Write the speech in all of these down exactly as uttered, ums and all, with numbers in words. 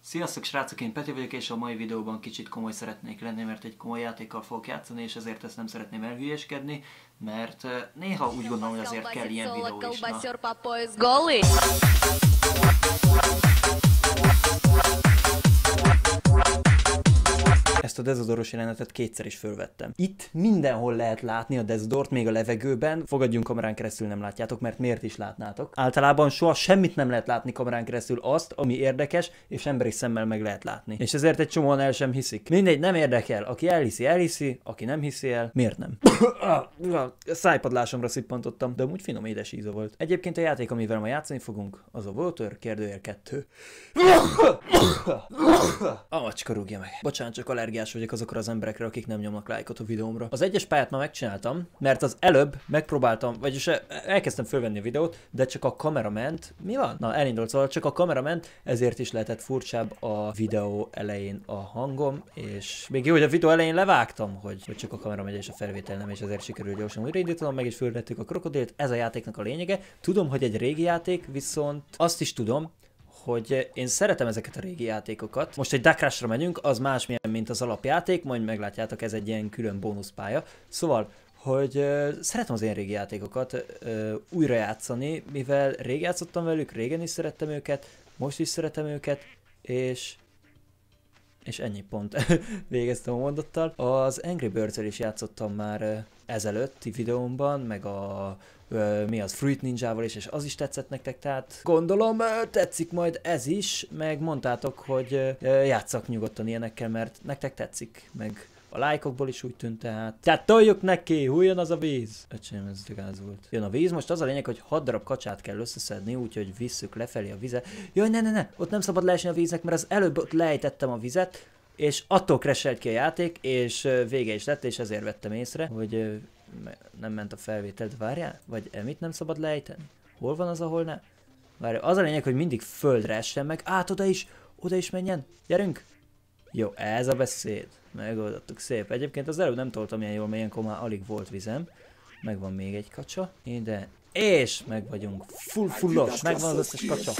Sziasztok srácok, én Peti vagyok, és a mai videóban kicsit komoly szeretnék lenni, mert egy komoly játékkal fogok játszani, és ezért ezt nem szeretném elhülyéskedni, mert néha úgy gondolom, hogy azért kell ilyen videó is. Ezt a dezodoros jelenetet kétszer is fölvettem. Itt mindenhol lehet látni a dezodort, még a levegőben. Fogadjunk, kamerán keresztül nem látjátok, mert miért is látnátok? Általában soha semmit nem lehet látni kamerán keresztül, azt, ami érdekes, és emberi szemmel meg lehet látni. És ezért egy csomóan el sem hiszik. Mindegy, nem érdekel. Aki elhiszi, elhiszi, aki nem hiszi el, miért nem? Szájpadlásomra szippantottam, de amúgy finom édes íze volt. Egyébként a játék, amivel ma játszani fogunk, az a Water kérdőjel kettő. A macska rúgja meg. Bocsánat, csak allergiás vagyok azokra az emberekre, akik nem nyomnak lájkot a videómra. Az egyes pályát már megcsináltam, mert az előbb megpróbáltam, vagyis elkezdtem fölvenni a videót, de csak a kamera ment. Mi van? Na, elindult, szóval csak a kamera ment, ezért is lehetett furcsább a videó elején a hangom, és még jó, hogy a videó elején levágtam, hogy, hogy csak a kamera megy és a felvétel nem, és ezért sikerült gyorsan újraindítanom, meg is fölvettük a krokodilt. Ez a játéknak a lényege. Tudom, hogy egy régi játék, viszont azt is tudom, hogy én szeretem ezeket a régi játékokat. Most egy Duck Rush-ra megyünk, az másmilyen, mint az alapjáték, majd meglátjátok, ez egy ilyen külön bónuszpálya. Szóval, hogy uh, szeretem az ilyen régi játékokat uh, újra játszani, mivel rég játszottam velük, régen is szerettem őket, most is szeretem őket, és... és ennyi pont. Végeztem a mondattal. Az Angry Birds-el is játszottam már uh, ezelőtti videómban, meg a... Uh, mi az, Fruit Ninjával is, és az is tetszett nektek, tehát gondolom uh, tetszik majd ez is, meg mondtátok, hogy uh, játsszak nyugodtan ilyenekkel, mert nektek tetszik, meg a lájkokból is úgy tűnt, tehát tehát toljuk neki, hújjon az a víz! Öcsém, ez gáz volt. Jön a víz, most az a lényeg, hogy hat darab kacsát kell összeszedni, úgyhogy visszük lefelé a vizet. Jaj, ne, ne, ne, ott nem szabad leesni a víznek, mert az előbb ott lejtettem a vizet, és attól crashelt ki a játék, és uh, vége is lett, és ezért vettem észre, hogy uh, nem ment a felvétel, de várjál? Vagy emit nem szabad lejteni? Hol van az, ahol ne? Várjál, az a lényeg, hogy mindig földre essen meg. Át oda is, oda is menjen. Gyerünk! Jó, ez a beszéd. Megoldottuk, szép. Egyébként az előbb nem toltam ilyen jól, mert ilyenkor már alig volt vizem. Megvan még egy kacsa. Ide. És meg vagyunk. Full fullos. Megvan az összes kacsa.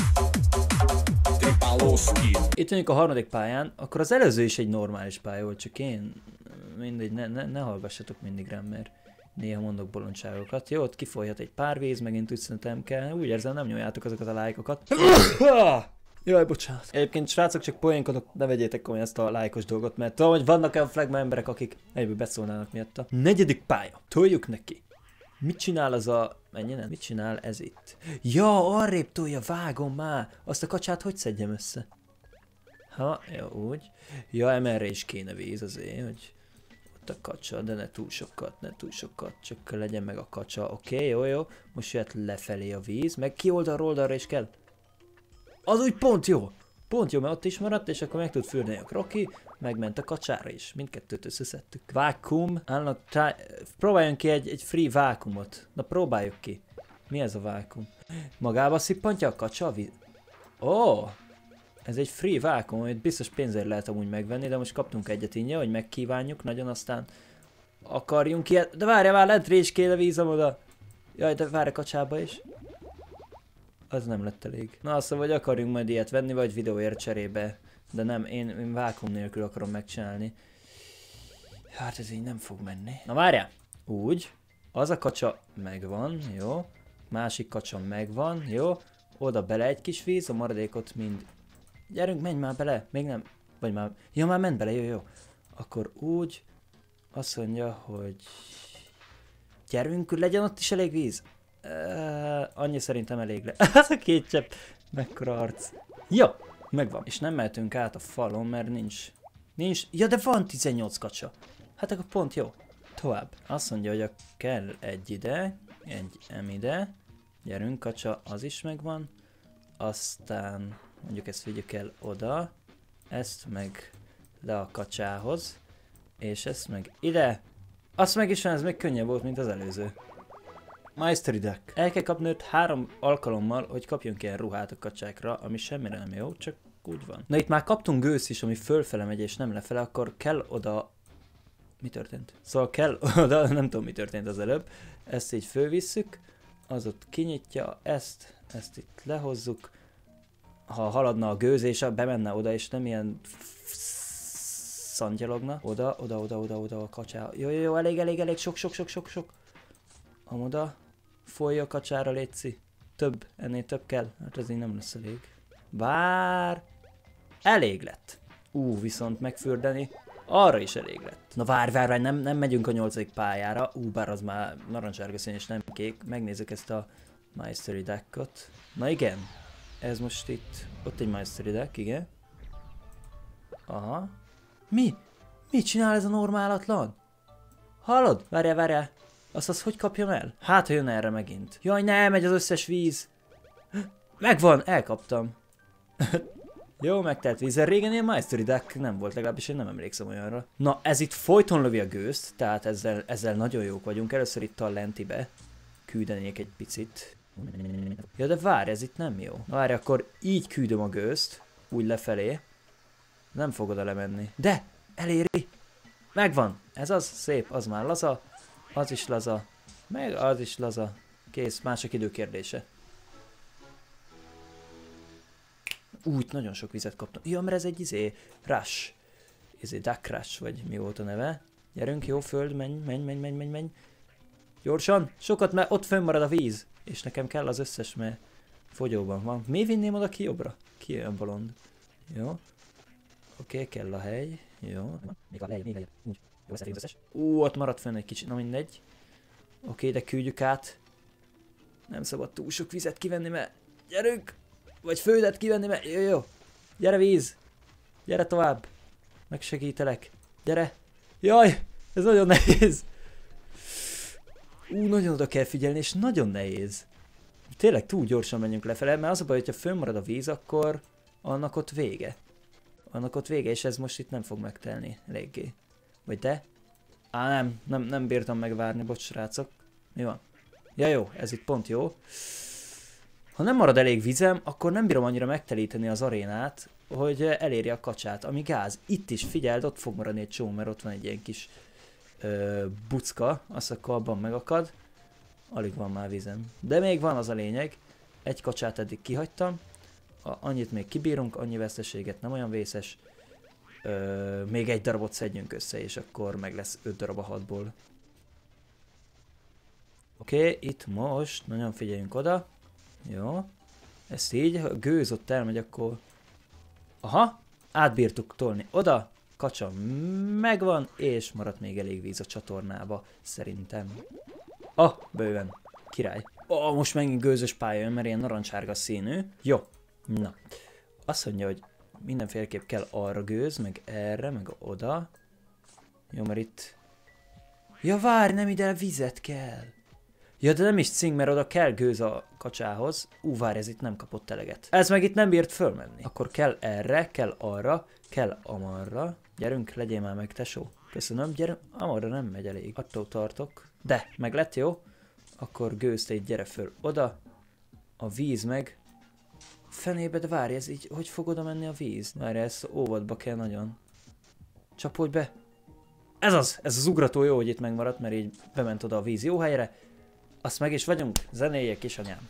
Itt vagyunk a harmadik pályán. Akkor az előző is egy normális pálya volt, csak én... Mindegy, ne, ne, ne hallgassatok mindig rám, mert néha mondok bolondságokat. Jó, ott kifolyhat egy pár víz, megint úgy szerintem kell. Úgy érzem, nem nyomjátok azokat a lájkokat. Jaj, bocsánat. Egyébként srácok, csak poénkodok, ne vegyétek komolyan ezt a lájkos dolgot, mert tudom, hogy vannak olyan flagma emberek, akik egyből beszólnának miatta. Negyedik pálya. Toljuk neki. Mit csinál az a... Menjen el? Mit csinál ez itt? Ja, arrébb tolja, vágom már. Azt a kacsát hogy szedjem össze? Ha, jó, úgy. Ja, emerre is kéne víz azért, hogy... a kacsa, de ne túl sokat, ne túl sokat, csak legyen meg a kacsa. Oké, okay, jó, jó. Most jöhet lefelé a víz, meg ki oldalra oldalra is kell. Az úgy pont jó. Pont jó, mert ott is maradt, és akkor meg tud fürdeni a kroki, megment a kacsára is. Mindkettőt összeszedtük. Vákum, állnak, próbáljon ki egy, egy free vákumot. Na próbáljuk ki. Mi ez a vákum? Magába szippantja a kacsa a víz? Ó! Oh. Ez egy free vákum, amit biztos pénzért lehet amúgy megvenni, de most kaptunk egyet ingyen, hogy megkívánjuk nagyon, aztán akarjunk ilyet. De várjál már, lent is kéne vízem oda. Jaj, de várj a kacsába is. Az nem lett elég. Na azt mondom, hogy akarjunk majd ilyet venni, vagy videóért cserébe. De nem, én, én vákum nélkül akarom megcsinálni. Hát ez így nem fog menni. Na várjál! Úgy. Az a kacsa megvan, jó. Másik kacsa megvan, jó. Oda bele egy kis víz, a maradékot mind... Gyerünk, menj már bele, még nem, vagy már, ja már ment bele, jó, jó. Akkor úgy, azt mondja, hogy gyerünk, legyen ott is elég víz. Uh, annyi szerintem elég le. Az a két csepp, mekkora arc. Jó, megvan. És nem mehetünk át a falon, mert nincs, nincs, ja de van tizennyolc kacsa. Hát akkor pont jó. Tovább. Azt mondja, hogy a kell egy ide, egy em ide. Gyerünk, kacsa, az is megvan. Aztán... Mondjuk ezt vigyük el oda, ezt meg le a kacsához, és ezt meg ide. Azt meg is van, ez még könnyebb volt, mint az előző. Mystery Duck. El kell kapni őt három alkalommal, hogy kapjunk ilyen ruhát a kacsákra, ami semmire nem jó, csak úgy van. Na itt már kaptunk gőzt is, ami fölfele megy és nem lefele, akkor kell oda... Mi történt? Szóval kell oda, nem tudom mi történt az előbb. Ezt így fölvisszük, az ott kinyitja, ezt, ezt itt lehozzuk. ha haladna a gőz, és bemenne oda, és nem ilyen szantyalogna. Oda, oda, oda, oda, oda a kacsá. Jó, jó, jó, elég, elég, elég, sok, sok, sok, sok, sok. Amoda. Folyj a kacsára, létszi. Több, ennél több kell. Hát ez így nem lesz elég. Bár... elég lett. Ú, viszont megfürdeni. Arra is elég lett. Na várj, várj, várj, nem, nem megyünk a nyolcadik pályára. Ú, bár az már narancsárga szín és nem kék. Megnézzük ezt a Mystery Deckot. Na igen. Ez most itt... ott egy Mystery Deck, igen. Aha. Mi? Mit csinál ez a normálatlan? Hallod? Várjál, várjál. Azt az hogy kapjam el? Hát, ha jön erre megint. Jaj, ne, megy az összes víz. Megvan, elkaptam. Jó, megtelt vízzel. Régen ilyen Mystery Deck nem volt, legalábbis én nem emlékszem olyanra. Na, ez itt folyton lövi a gőzt, tehát ezzel, ezzel nagyon jók vagyunk. Először itt a lentibe küldenék egy picit. Ja, de várj, ez itt nem jó. Na várj, akkor így küldöm a gőzt, úgy lefelé. Nem fog oda lemenni. De! Eléri! Megvan! Ez az, szép, az már laza. Az is laza. Meg az is laza. Kész, mások idő kérdése. Úgy, nagyon sok vizet kaptam. Ja, mert ez egy izé, rush. Izé, duck rush, vagy mi volt a neve. Gyerünk, jó föld, menj, menj, menj, menj, menj, menj. Gyorsan, sokat, mert ott fönn marad a víz. És nekem kell az összes, mert fogyóban van. Mi vinném oda ki jobbra? Ki olyan bolond? Jó. Oké, okay, kell a hely. Jó. Még a hely, még lejjebb. Úgy. Jó, ez összes. Ú, ott maradt fönn egy kicsit, na mindegy. Oké, okay, de küldjük át. Nem szabad túl sok vizet kivenni, mert... gyerünk! Vagy földet kivenni, mert... Jó, jó. Gyere víz! Gyere tovább! Megsegítelek. Gyere! Jaj! Ez nagyon nehéz! Ú, nagyon oda kell figyelni, és nagyon nehéz. Tényleg túl gyorsan menjünk lefele, mert az a baj, hogyha fönnmarad a víz, akkor annak ott vége. Annak ott vége, és ez most itt nem fog megtelni eléggé. Vagy de? Á, nem, nem, nem bírtam megvárni, bocs srácok. Mi van? Ja jó, ez itt pont jó. Ha nem marad elég vizem, akkor nem bírom annyira megtelíteni az arénát, hogy elérje a kacsát, ami gáz. Itt is figyeld, ott fog maradni egy csomó, mert ott van egy ilyen kis ö, bucka, azt akkor abban megakad. Alig van már vizem. De még van, az a lényeg. Egy kacsát eddig kihagytam. A, annyit még kibírunk, annyi veszteséget nem olyan vészes. Ö, még egy darabot szedjünk össze, és akkor meg lesz öt darab a hatból. Oké, okay, itt most nagyon figyeljünk oda. Jó. Ezt így, ha a gőz ott elmegy, akkor... Aha, átbírtuk tolni oda. Kacsa megvan, és maradt még elég víz a csatornába, szerintem. Ah, bőven. Király. Oh, most megint gőzös pálya jön, mert ilyen narancsárga színű. Jó. Na. Azt mondja, hogy mindenféleképp kell arra gőz, meg erre, meg oda. Jó, mert itt... Ja, várj, nem ide vizet kell. Ja, de nem is cink, mert oda kell gőz a kacsához. Ú, várj, ez itt nem kapott eleget. Ez meg itt nem bírt fölmenni. Akkor kell erre, kell arra, kell amarra. Gyerünk, legyél már meg, tesó. Köszönöm, gyerünk. Amarra nem megy elég. Attól tartok. De, meg lett, jó? Akkor gőzt egy, gyere föl oda. A víz meg... Fenébe, de várj, ez így, hogy fog oda menni a víz? Várj, ez óvatba kell nagyon. Csapodj be. Ez az, ez az ugrató jó, hogy itt megmaradt, mert így bement oda a víz jó helyre. Azt meg is vagyunk, zenéjek, kisanyám.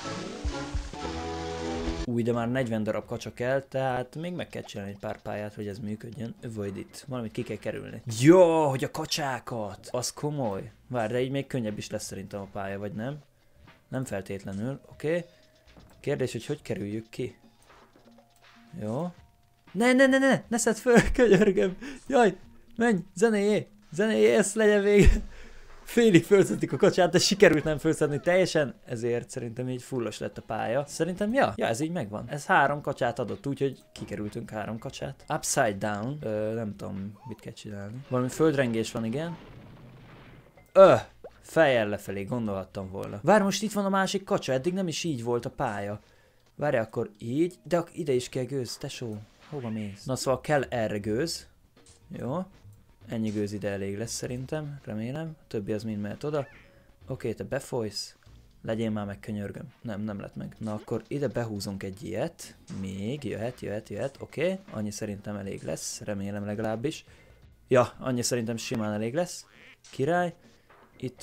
Új, de már negyven darab kacsa kell, tehát még meg kell csinálni egy pár pályát, hogy ez működjön. Vagy itt, valamit ki kell kerülni. Jó, hogy a kacsákat! Az komoly. Várj, de így még könnyebb is lesz szerintem a pálya, vagy nem? Nem feltétlenül, oké. Okay. Kérdés, hogy hogy kerüljük ki. Jó. Ne, ne, ne, ne, ne szedd föl, könyörgöm. Jaj, menj, zenéjé, zenéjé, ezt legyen vége. Félig fölszedtük a kacsát, de sikerült nem fölszedni teljesen, ezért szerintem így fullos lett a pálya. Szerintem, ja, ja, ez így megvan. Ez három kacsát adott, úgyhogy kikerültünk három kacsát. Upside down, ö, nem tudom, mit kell csinálni. Valami földrengés van, igen. Ö, fejjel lefelé, gondolhattam volna. Várj, most itt van a másik kacsa, eddig nem is így volt a pálya. Várj, akkor így, de ide is kell gőz, tesó. Hova mész? Na szóval kell erre gőz. Jó. Ennyi gőz ide elég lesz szerintem, remélem. A többi az mind mehet oda. Oké, te befolysz. Legyél már meg, könyörgöm. Nem, nem lett meg. Na akkor ide behúzunk egy ilyet. Még, jöhet, jöhet, jöhet. Oké, annyi szerintem elég lesz, remélem legalábbis. Ja, annyi szerintem simán elég lesz. Király. Itt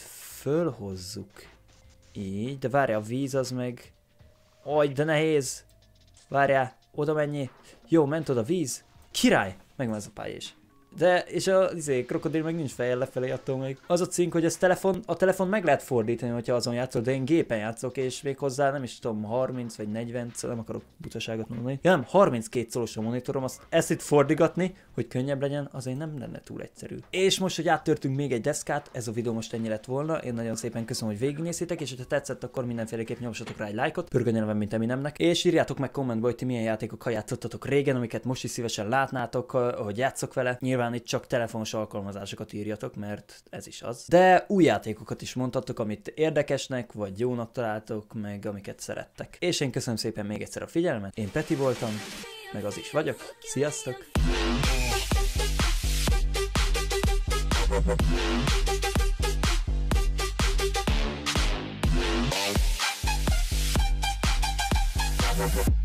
fölhozzuk. Így, de várj, a víz az meg... Aj, de nehéz. Várjál, oda mennyi. Jó, ment oda víz. Király! Megvan ez a pálya is. De, és a izé, krokodil meg nincs fejjel lefelé attól még. Az a cink, hogy ez telefon, a telefon meg lehet fordítani, hogyha azon játszol, de én gépen játszok, és még hozzá nem is tudom, harminc vagy negyven, nem akarok butaságot mondani. Ja nem, harminckét szoros a monitorom, azt ezt itt fordigatni, hogy könnyebb legyen, azért nem lenne túl egyszerű. És most, hogy áttörtünk még egy deszkát, ez a videó most ennyi lett volna. Én nagyon szépen köszönöm, hogy végignéztétek, és ha tetszett, akkor mindenféleképp nyomsatok rá egy lájkot, pörgőnyelven, mint Eminemnek, és írjátok meg kommentbe, hogy ti milyen játékokkal játszottatok régen, amiket most is szívesen látnátok, hogy játszok vele. Nyilván itt csak telefonos alkalmazásokat írjatok, mert ez is az. De új játékokat is mondhatok, amit érdekesnek, vagy jónak találtok, meg amiket szerettek. És én köszönöm szépen még egyszer a figyelmet. Én Peti voltam, meg az is vagyok. Sziasztok! We'll be right back.